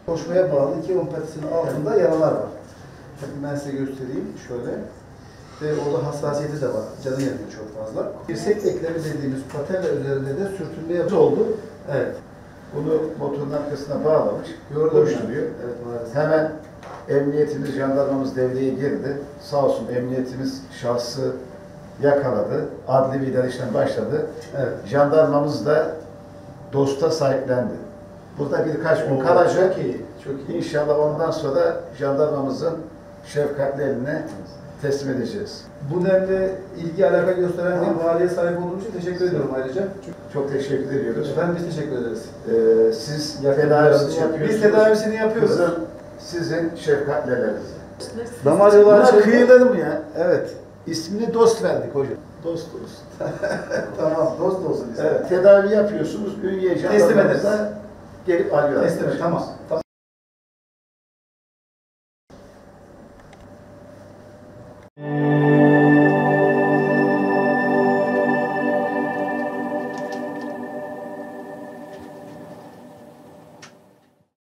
Koşmaya bağlı iki omuz patisinin altında yaralar var. Ben size göstereyim şöyle. Ve orada hassasiyeti de var. Canı yanıyor çok fazla. Dirsek eklemi dediğimiz patella üzerinde de sürtünmeye oldu. Evet. Bunu motorun arkasına bağlamış. Gördün mü? Koşturuyor. Evet maalesef. Hemen emniyetimiz, jandarmamız devreye girdi. Sağ olsun emniyetimiz şahsı yakaladı. Adli bir idare işlem başladı. Evet. Jandarmamız da dosta sahiplendi. Burada birkaç gün kalacak. Çok iyi. Çok iyi. İnşallah ondan sonra jandarmamızın şefkatli eline teslim edeceğiz. Bu denli ilgi alaka gösteren bir valiye sahip olduğunuz için teşekkür ediyorum ayrıca. Çok teşekkür ediyoruz. Efendim biz teşekkür ederiz. Siz tedavisini yapıyorsunuz. Biz tedavisini yapıyoruz. Kızım sizin şefkatli elleriniz. Damar yolu Buna açıldı. kıyılır mı ya? Evet. İsmini dost verdik hocam. Dost olsun. Tamam. Dost olsun. Evet, tedavi yapıyorsunuz. Ünye Teslim ederiz. jandarmamıza gelip alıyorlar. Teslim et. Tamam.